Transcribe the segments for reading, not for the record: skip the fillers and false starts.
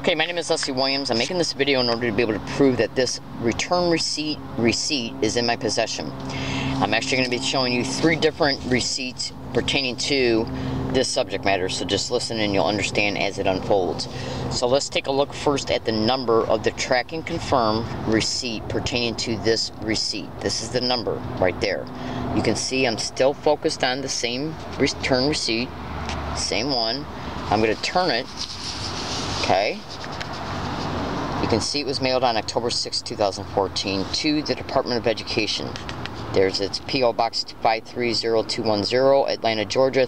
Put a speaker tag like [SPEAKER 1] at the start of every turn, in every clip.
[SPEAKER 1] Okay, my name is Leslie Williams. I'm making this video in order to be able to prove that this return receipt is in my possession. I'm actually going to be showing you 3 different receipts pertaining to this subject matter, so just listen and you'll understand as it unfolds. So let's take a look first at the number of the track and confirm receipt pertaining to this receipt. This is the number right there. You can see I'm still focused on the same return receipt, same one. I'm going to turn it. Okay, you can see it was mailed on October 6, 2014 to the Department of Education. There's its P.O. Box 530210, Atlanta, Georgia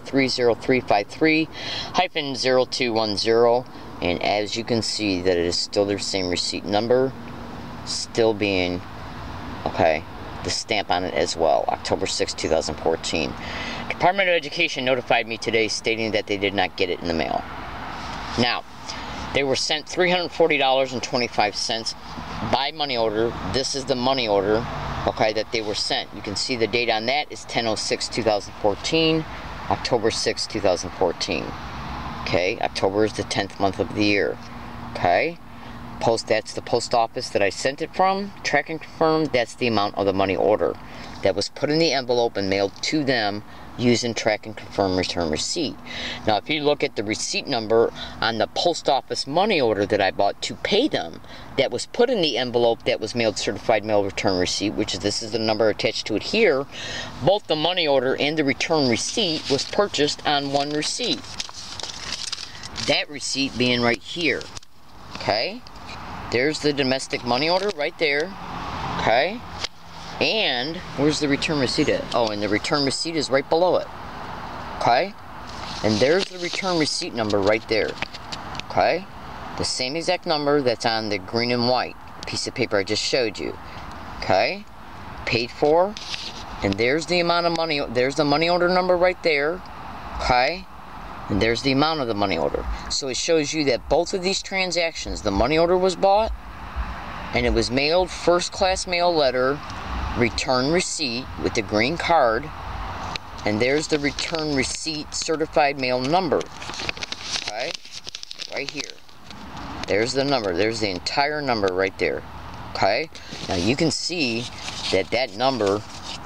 [SPEAKER 1] 30353-0210, and as you can see that it is still their same receipt number, still being, okay, the stamp on it as well, October 6, 2014. Department of Education notified me today stating that they did not get it in the mail. Now, they were sent $340.25 by money order. This is the money order, okay, that they were sent. You can see the date on that is 10/06/2014, October 6, 2014. Okay, October is the 10th month of the year. Okay, that's the post office that I sent it from. Track and confirm, that's the amount of the money order that was put in the envelope and mailed to them using track and confirm return receipt. Now, if you look at the receipt number on the post office money order that I bought to pay them, that was put in the envelope that was mailed certified mail return receipt, which is, this is the number attached to it here, both the money order and the return receipt was purchased on one receipt. That receipt being right here. Okay, there's the domestic money order right there. Okay, and where's the return receipt at? Oh, and the return receipt is right below it. Okay, and there's the return receipt number right there. Okay, the same exact number that's on the green and white piece of paper I just showed you. Okay, paid for, and there's the amount of money. There's the money order number right there. Okay, and there's the amount of the money order. So it shows you that both of these transactions, the money order was bought and it was mailed first class mail letter, return receipt with the green card, and there's the return receipt certified mail number. Okay, right here, there's the number, there's the entire number right there. Okay, now you can see that that number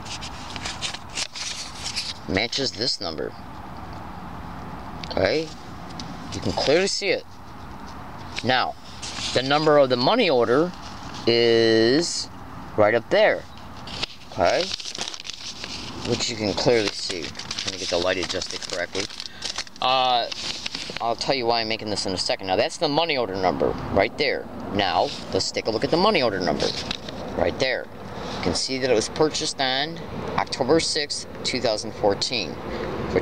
[SPEAKER 1] matches this number. Okay, you can clearly see it. Now, the number of the money order is right up there. Okay, which you can clearly see. Let me get the light adjusted correctly. I'll tell you why I'm making this in a second. Now, that's the money order number right there. Now, let's take a look at the money order number right there. You can see that it was purchased on October 6, 2014 for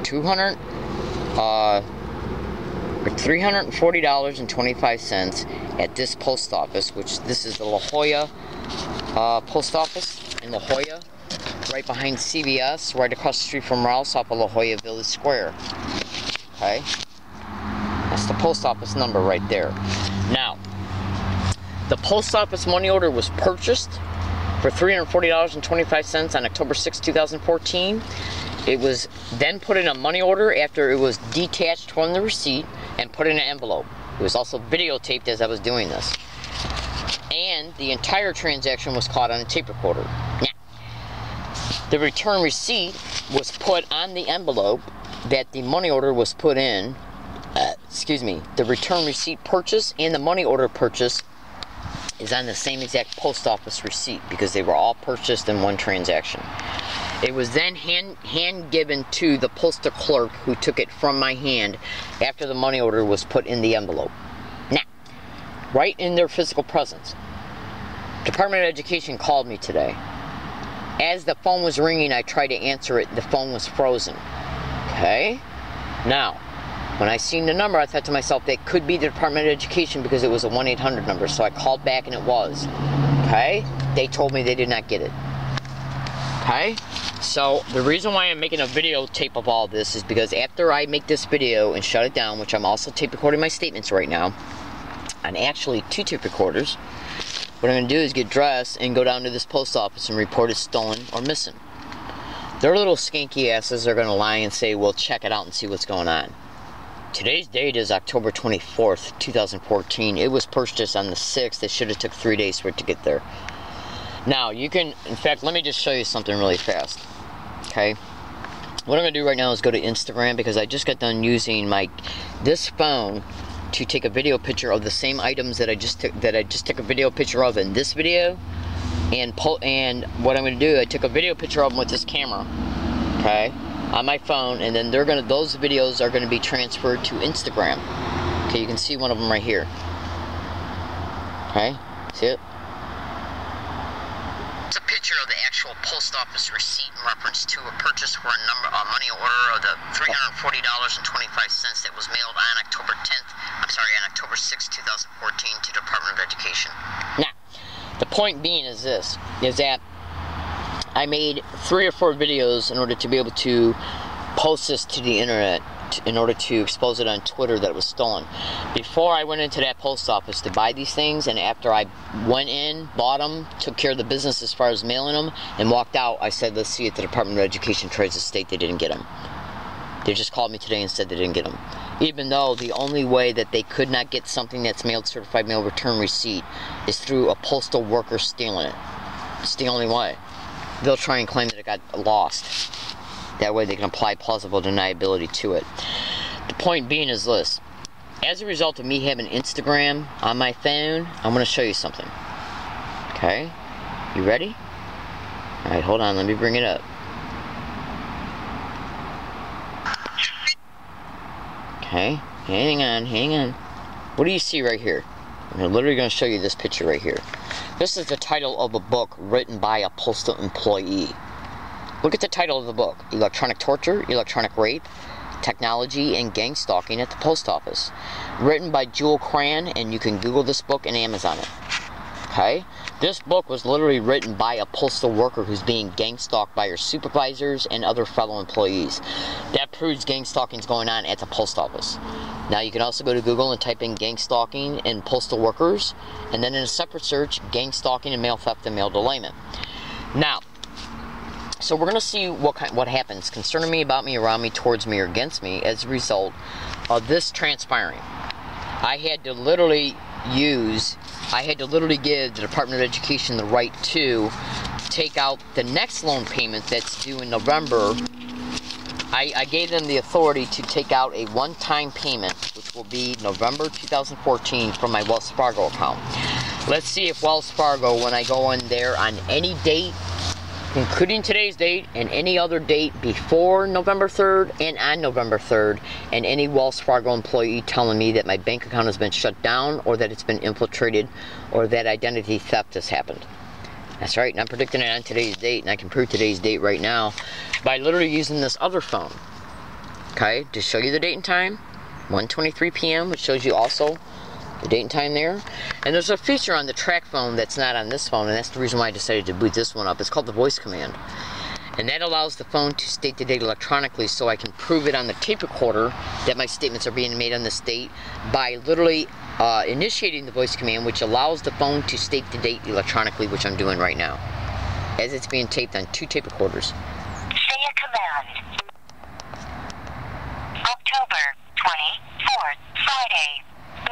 [SPEAKER 1] $340.25 at this post office, which this is the La Jolla post office in La Jolla, right behind CVS, right across the street from Rouse off of La Jolla Village Square. Okay, that's the post office number right there. Now, the post office money order was purchased for $340.25 on October 6, 2014. It was then put in a money order after it was detached from the receipt and put in an envelope. It was also videotaped as I was doing this. And the entire transaction was caught on a tape recorder. Now, the return receipt was put on the envelope that the money order was put in. The return receipt purchase and the money order purchase is on the same exact post office receipt because they were all purchased in one transaction. It was then hand given to the postal clerk who took it from my hand after the money order was put in the envelope. Now, right in their physical presence, Department of Education called me today. As the phone was ringing, I tried to answer it. The phone was frozen. Okay? Now, when I seen the number, I thought to myself, that could be the Department of Education because it was a 1-800 number. So I called back and it was. Okay? They told me they did not get it. Okay? So the reason why I'm making a videotape of all this is because after I make this video and shut it down, which I'm also tape recording my statements right now, on actually 2 tape recorders, what I'm going to do is get dressed and go down to this post office and report it stolen or missing. Their little skanky asses are going to lie and say, well, check it out and see what's going on. Today's date is October 24th, 2014. It was purchased on the 6th. It should have took 3 days for it to get there. Now, you can, in fact, let me just show you something really fast. Okay? What I'm going to do right now is go to Instagram, because I just got done using this phone to take a video picture of the same items that I just took a video picture of in this video. And what I'm going to do, I took a video picture of them with this camera. Okay? On my phone, and then those videos are going to be transferred to Instagram. Okay, you can see one of them right here. Okay, see it? It's a picture of the actual post office receipt in reference to a purchase for a money order of the $340.25 that was mailed on October 6th, 2014 to the Department of Education. Now, the point being is this, is that I made 3 or 4 videos in order to be able to post this to the internet, in order to expose it on Twitter that it was stolen. Before I went into that post office to buy these things, and after I went in, bought them, took care of the business as far as mailing them, and walked out, I said, let's see if the Department of Education tries to state they didn't get them. They just called me today and said they didn't get them. Even though the only way that they could not get something that's mailed certified mail return receipt is through a postal worker stealing it. It's the only way. They'll try and claim that it got lost. That way they can apply plausible deniability to it. The point being is this. As a result of me having Instagram on my phone, I'm going to show you something. Okay? You ready? Alright, hold on. Let me bring it up. Okay? Hang on. What do you see right here? I'm literally going to show you this picture right here. This is the title of a book written by a postal employee. Look at the title of the book. Electronic Torture, Electronic Rape, Technology, and Gang Stalking at the Post Office. Written by Jewel Cran, and you can Google this book and Amazon it. Okay? This book was literally written by a postal worker who's being gang stalked by her supervisors and other fellow employees. That proves gang stalking is going on at the post office. Now you can also go to Google and type in gang stalking and postal workers, and then in a separate search, gang stalking and mail theft and mail delayment. Now, so we're going to see what happens concerning me, about me, around me, towards me, or against me as a result of this transpiring. I had to literally give the Department of Education the right to take out the next loan payment that's due in November. I gave them the authority to take out a one-time payment, which will be November 2014, from my Wells Fargo account. Let's see if Wells Fargo, when I go in there on any date, including today's date and any other date before November 3rd and on November 3rd, and any Wells Fargo employee telling me that my bank account has been shut down, or that it's been infiltrated, or that identity theft has happened. That's right, and I'm predicting it on today's date, and I can prove today's date right now by literally using this other phone. Okay, to show you the date and time, 1:23 p.m., which shows you also the date and time there. And there's a feature on the track phone that's not on this phone, and that's the reason why I decided to boot this one up. It's called the voice command. And that allows the phone to state the date electronically, so I can prove it on the tape recorder that my statements are being made on this date by literally initiating the voice command, which allows the phone to state the date electronically, which I'm doing right now, as it's being taped on 2 tape recorders.
[SPEAKER 2] Say a command. October 24th, Friday,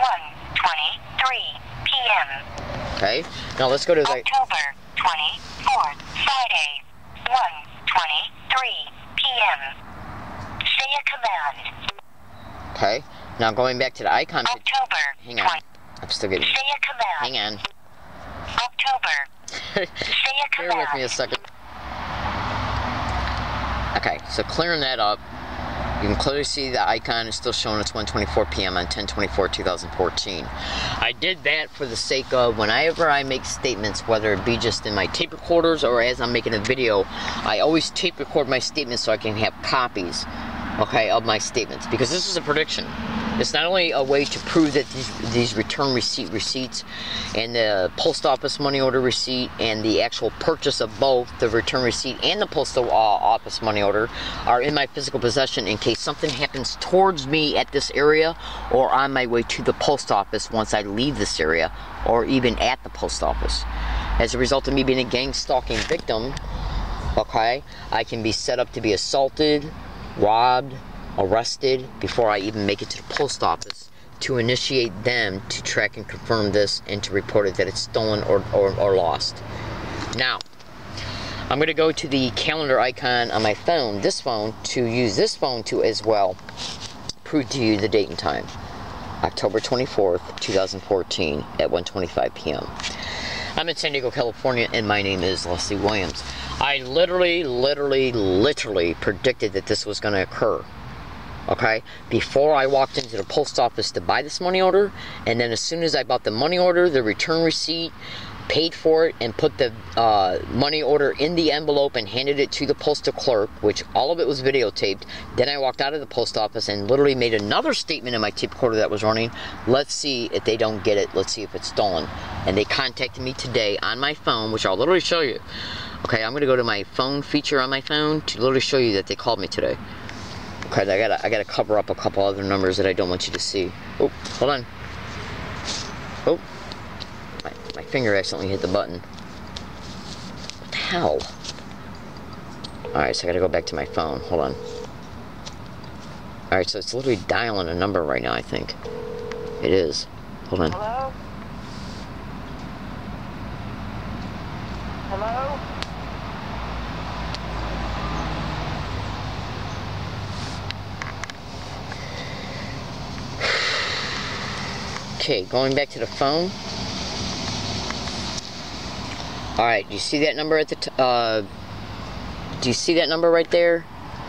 [SPEAKER 2] 1:23 p.m.
[SPEAKER 1] Okay, now let's go to the...
[SPEAKER 2] October 24th, Friday, 1:23 p.m. Say a command.
[SPEAKER 1] Okay, now going back to the icon picture.
[SPEAKER 2] October.
[SPEAKER 1] Hang on, I'm still getting...
[SPEAKER 2] Say a command.
[SPEAKER 1] Hang on.
[SPEAKER 2] October. Say a command.
[SPEAKER 1] Bear with me a second. Okay, so clearing that up, you can clearly see the icon is still showing it's 1:24 p.m. on 10/24/2014. I did that for the sake of whenever I make statements, whether it be just in my tape recorders or as I'm making a video, I always tape record my statements so I can have copies, okay, of my statements, because this is a prediction. It's not only a way to prove that these return receipts and the post office money order receipt and the actual purchase of both the return receipt and the postal office money order are in my physical possession in case something happens towards me at this area or on my way to the post office once I leave this area, or even at the post office. As a result of me being a gang stalking victim, okay, I can be set up to be assaulted, robbed, arrested before I even make it to the post office to initiate them to track and confirm this and to report it that it's stolen or lost. Now, I'm going to go to the calendar icon on my phone, this phone, to use this phone to as well prove to you the date and time. October 24th, 2014 at 1:25 p.m. I'm in San Diego, California, and my name is Leslie Williams. I literally predicted that this was going to occur. Okay? Before I walked into the post office to buy this money order, and then as soon as I bought the money order, the return receipt, paid for it, and put the money order in the envelope and handed it to the postal clerk, which all of it was videotaped. Then I walked out of the post office and literally made another statement in my tape recorder that was running. Let's see if they don't get it. Let's see if it's stolen. And they contacted me today on my phone, which I'll literally show you. Okay, I'm going to go to my phone feature on my phone to literally show you that they called me today. Okay, I gotta cover up a couple other numbers that I don't want you to see. Oh, hold on. Oh. My finger accidentally hit the button. What the hell? Alright, so I gotta go back to my phone. Hold on. Alright, so it's literally dialing a number right now, I think. It is. Hold on.
[SPEAKER 2] Hello? Hello?
[SPEAKER 1] Okay, going back to the phone. Alright, do you see that number at the do you see that number right there?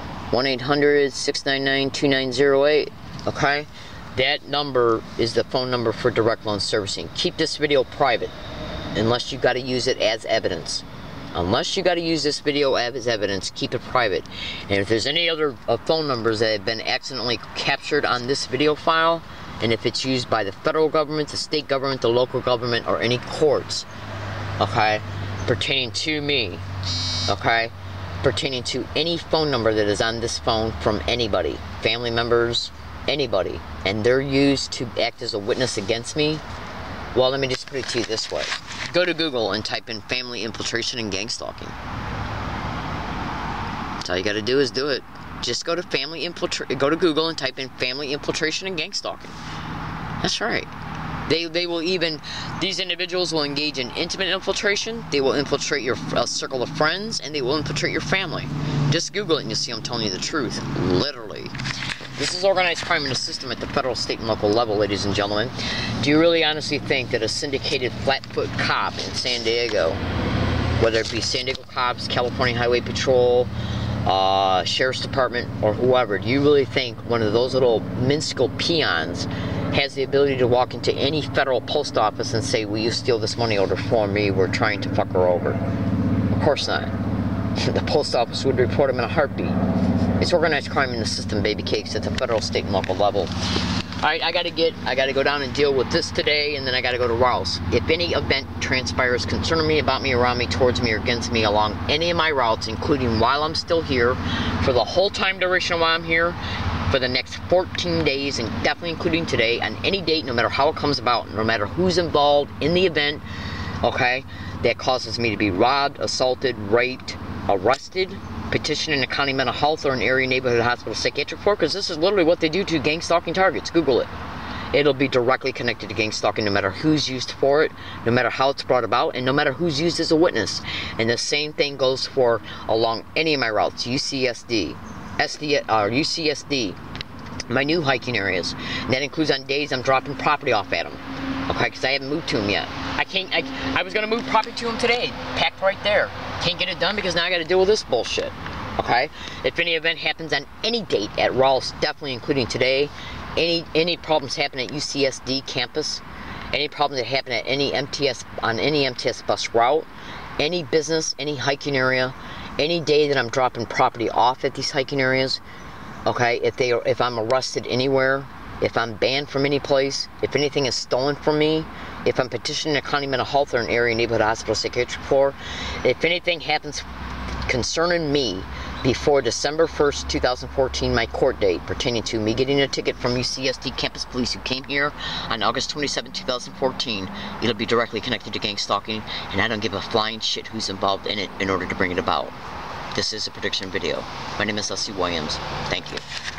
[SPEAKER 1] 1-800-699-2908. Okay? That number is the phone number for direct loan servicing. Keep this video private unless you got to use it as evidence. Unless you got to use this video as evidence, keep it private. And if there's any other phone numbers that have been accidentally captured on this video file, and if it's used by the federal government, the state government, the local government, or any courts, okay, pertaining to me, okay, pertaining to any phone number that is on this phone from anybody, family members, anybody, and they're used to act as a witness against me, well, let me just put it to you this way. Go to Google and type in family infiltration and gang stalking. That's all you got to do is do it. Just go to go to Google and type in family infiltration and gang stalking. That's right. They will even, these individuals will engage in intimate infiltration. They will infiltrate your circle of friends, and they will infiltrate your family. Just Google it and you'll see I'm telling you the truth. Literally. This is organized crime in the system at the federal, state, and local level, ladies and gentlemen. Do you really honestly think that a syndicated flatfoot cop in San Diego, whether it be San Diego cops, California Highway Patrol, Sheriff's Department, or whoever, do you really think one of those little minuscule peons has the ability to walk into any federal post office and say, will you steal this money order for me? We're trying to fuck her over. Of course not. The post office would report him in a heartbeat. It's organized crime in the system, baby cakes, at the federal, state, and local level. Alright, I gotta go down and deal with this today, and then I gotta go to Rouse. If any event transpires concerning me, about me, around me, towards me, or against me along any of my routes, including while I'm still here, for the whole time duration while I'm here, for the next 14 days, and definitely including today, on any date, no matter how it comes about, no matter who's involved in the event, okay, that causes me to be robbed, assaulted, raped, arrested, petitioning the county mental health or an area neighborhood hospital psychiatric for, because this is literally what they do to gang stalking targets. Google it. It'll be directly connected to gang stalking, no matter who's used for it, no matter how it's brought about, and no matter who's used as a witness. And the same thing goes for along any of my routes, UCSD, UCSD, my new hiking areas. And that includes on days I'm dropping property off at them. Okay, because I haven't moved to them yet. I was going to move property to them today, packed right there. Can't get it done because now I got to deal with this bullshit. Okay? If any event happens on any date at Rouse, definitely including today, any problems happen at UCSD campus, any problems that happen at any MTS, on any MTS bus route, any business, any hiking area, any day that I'm dropping property off at these hiking areas, okay, if I'm arrested anywhere, if I'm banned from any place, if anything is stolen from me, if I'm petitioning a county mental health or an area neighborhood hospital psychiatric floor, if anything happens concerning me before December 1st, 2014, my court date, pertaining to me getting a ticket from UCSD campus police who came here on August 27, 2014, it'll be directly connected to gang stalking, and I don't give a flying shit who's involved in it in order to bring it about. This is a prediction video. My name is Leslie Williams. Thank you.